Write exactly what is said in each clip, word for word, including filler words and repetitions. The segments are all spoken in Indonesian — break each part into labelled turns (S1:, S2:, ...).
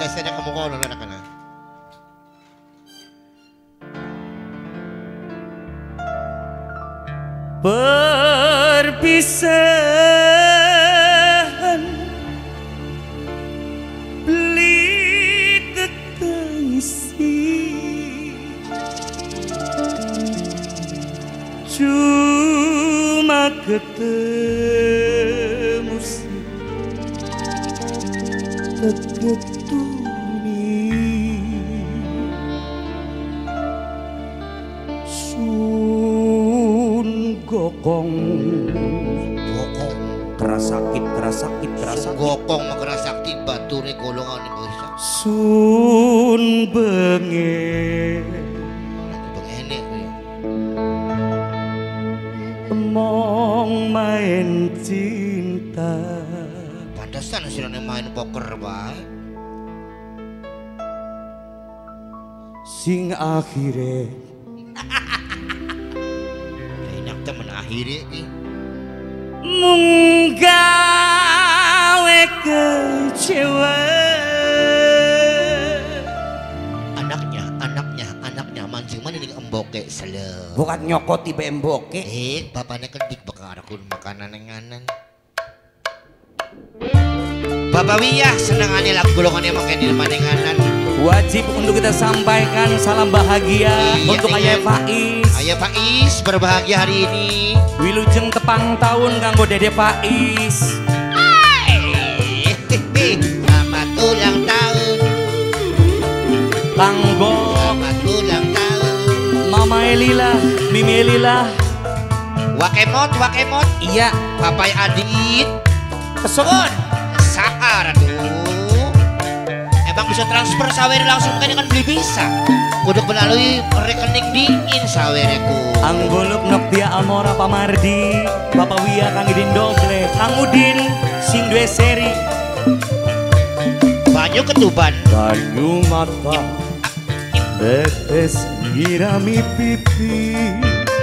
S1: saya kamu kau nona kana.
S2: Perpisahan beli tetangisi cuma ketemu sih teketuni sun gokong
S1: Gokong.
S2: keras sakit keras sakit keras sakit
S1: Gokong mah keras sakti bature golongan ni bisa.
S2: sun bengi
S1: Bengene.
S2: mong main cinta
S1: Pantesan sirane main poker bae.
S2: sing akhire
S1: Enak temen akhirnya ki.
S2: mung gawe kecewa
S1: Anaknya, anaknya, anaknya mancing mana nih emboke sele.
S2: bukan nyokoti bemboke
S1: Eh, bapaknya kedik bakal arakun makanan nenganan. Bapak Wiyah senangannya lagu golongannya makan di manenganan.
S2: wajib untuk kita sampaikan salam bahagia
S1: Iya,
S2: untuk
S1: iya.
S2: Ayah Faiz
S1: Ayah Faiz berbahagia hari ini.
S2: wilujeng tepang tahun kanggo Dede Faiz
S1: Eh, selamat ulang tahun,
S2: kanggo
S1: selamat ulang tahun.
S2: Mama Elila Mimi Elila
S1: Wakemot, wakemot,
S2: iya
S1: Papai Adit,
S2: kesuun
S1: Saar, aduh. Emang bisa transfer sawer langsung kan kan beli bisa. Kudu melalui rekening dingin sawereku.
S2: Anggolup Noktia Amora Pamardi Bapak Wia Kang Idin Doble Kang Udin sing dua seri
S1: Banyu ketuban.
S2: banyu mata tetes irami pipi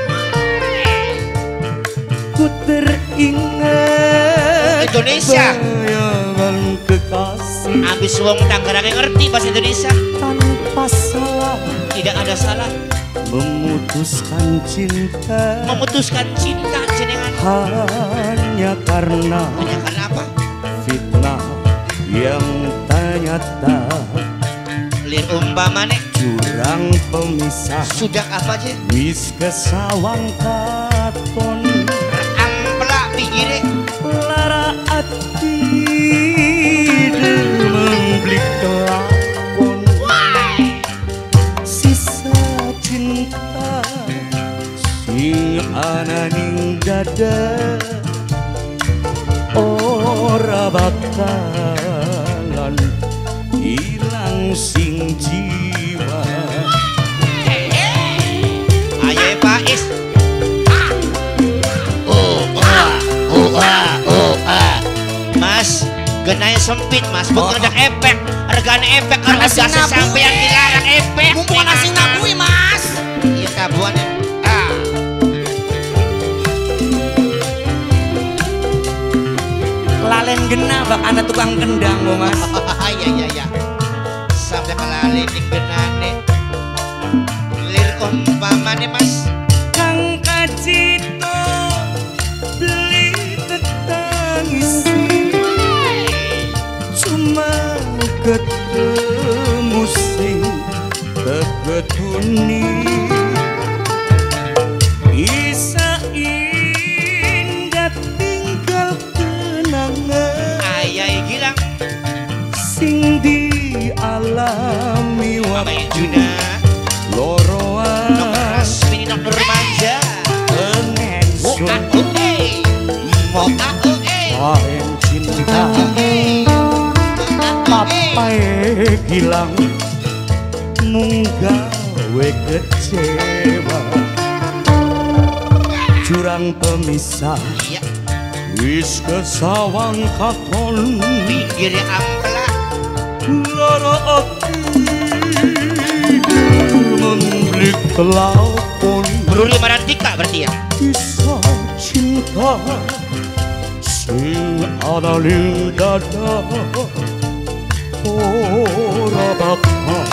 S2: ku teringat
S1: Indonesia.
S2: bayangan kekasih
S1: Abis wong Tangerang yang ngerti bahasa Indonesia.
S2: tanpa salah
S1: Tidak ada salah
S2: memutuskan cinta
S1: memutuskan cinta jenengan.
S2: hanya karena
S1: Hanya karena apa?
S2: fitnah yang ternyata
S1: Lir umpamane
S2: jurang pemisah
S1: sudah apa aja?
S2: wis kesawang katon
S1: Ampela pinggire.
S2: lara ati memblik kelakon sisa cinta sing ana ning dada ora bakalan ilang sing jiwa
S1: Ayo Faiz. Oh, oh, oh, oh, oh. Mas, genanya sempit mas, bukan ada efek. Regane efek kalau
S3: Asing
S1: gas sampean
S3: nabui.
S1: dilarang efek.
S3: Mumpung nasi nabui mas.
S1: Iya tabuannya. Ah.
S2: lalen genah bak ana tukang kendang lo mas
S1: Iya iya iya. Sampai kelalin ning genane. Lir umpamane mas.
S2: Kang Kacito beli tetangisi cuma ketemu sing teketuni bisa indah tinggal kenangan
S1: Ayai gilang.
S2: sing dialami
S1: Mama
S2: waktu
S1: Juna.
S2: loroan
S1: Nok Rasmini Nok Nurmanja.
S2: pengen
S1: Moka oke. Moka oke.
S2: Pahen cinta papai hilang munggawe kecewa jurang pemisah
S1: Iya.
S2: wis kesawang katon
S1: Pinggirnya ampela.
S2: lara ati membeli kelakon
S1: Bruri Marantika berarti ya.
S2: kisah cinta sing ana ning dada ora bakal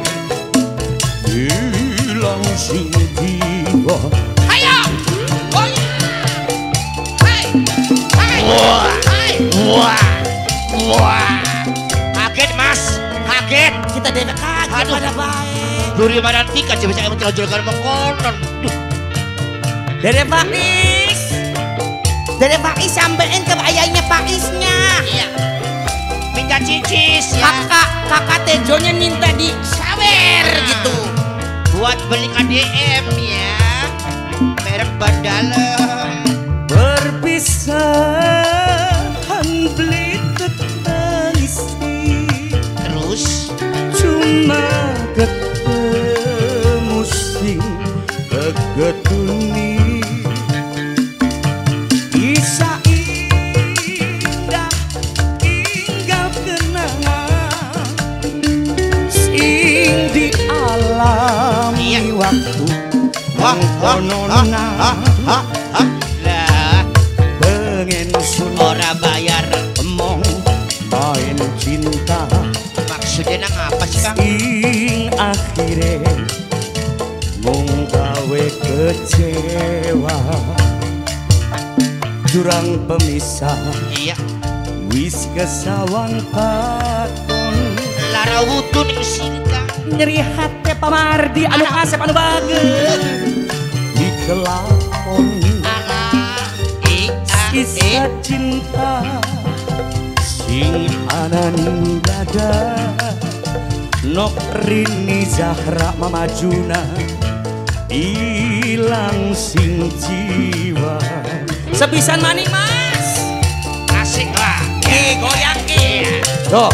S2: hilang sing jiwa.
S3: Ayo. Oh iya. Hai. Hai.
S1: Wah.
S3: Hai.
S1: Wah. Wah. Kaget Mas, kaget.
S3: Kita dewek kaget
S1: Aduh.
S3: pada baik.
S1: Duri mana tika coba saya menjelajahkan mengkonon. Duh.
S3: Dede Faiz. Dede Faiz sampein ke ayahnya Faiznya.
S1: Iya. Minta cicis ya.
S3: Kakak, kakak Tejonya minta di sawer gitu.
S1: Buat beli K D M ya. Merek ban dalam.
S2: Berpisahan beli tetangisi,
S1: Terus
S2: cuma ketemu sing kegetuni. Bisa indah tinggal kenangan sing dialami
S1: Iya.
S2: waktu
S1: Wah, wah,
S2: mangkonona.
S1: hah, hah, hah. Lah,
S2: Pengen sun
S1: ora bayar.
S2: emong main cinta
S1: Maksudnya nang apa sih Kang?
S2: sing akhire mung gawe kecewa. Jurang pemisah
S1: Iya.
S2: wis kesawang katon.
S1: Lara wudu ning sini Kang.
S2: Nyeri hati pamardi anu kasep anu bageut di kelakon.
S1: Alah, i a e.
S2: Kisah cinta sing anan dada nok rini Zahra mamajuna ilang sing jiwa. Sepisan mani Mas.
S1: Asik lah.
S3: Ki goyang ki.
S2: Tuh.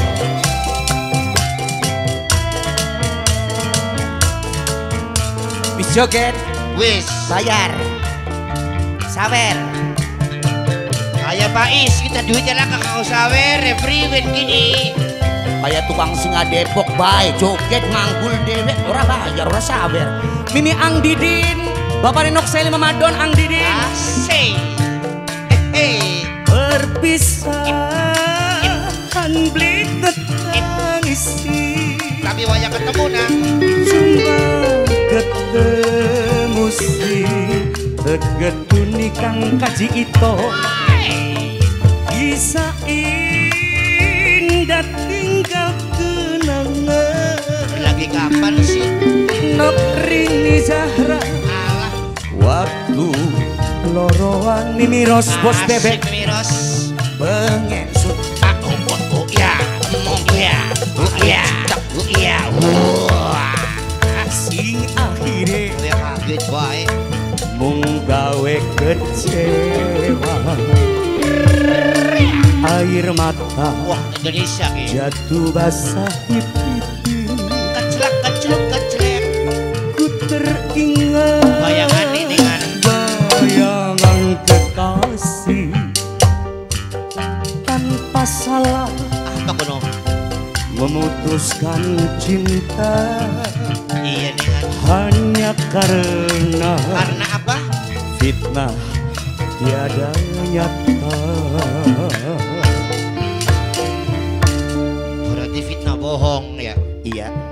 S3: Bis joget,
S1: Wis,
S3: bayar. Sawer.
S1: kayak Pais kita duitnya lah kakak sawer, free win gini.
S3: Kayak tukang singa Depok bae joget nganggul dewek ora bayar ora sawer.
S2: Mimi Ang Didin, Bapak Renok Seli Mamadon Ang Didin.
S1: Asik. Hehe.
S2: Perpisahan beli tetangisi,
S1: Tapi wajah ketemu nang.
S2: cuma ketemu si tegetuni Kang Kaji Ito. Bisa indah tinggal kenangan
S1: Lagi kapan sih?
S2: nok rini Zahra
S1: Alah.
S2: waktu loroan Mimi Ros bos bebek
S1: Asik Miros.
S2: pengen sun
S1: Ah, oh, oh, oh, ya, oh, ya, oh, ya, oh, ya, wah.
S2: sing akhire
S1: Gue kaget baik.
S2: mung gawe kecewa. Air mata
S1: Wah, Indonesia ki.
S2: jatuh basah di pipi,
S1: Kecelak, keceluk, kecelek.
S2: ku teringat
S1: Bayangan ini dengan
S2: bayangan kekasih tanpa salah
S1: apa kuno?
S2: memutuskan cinta
S1: Iya dengan
S2: hanya karena
S1: karena apa?
S2: fitnah tiada nyata.
S1: Berarti fitnah bohong ya.
S3: Iya.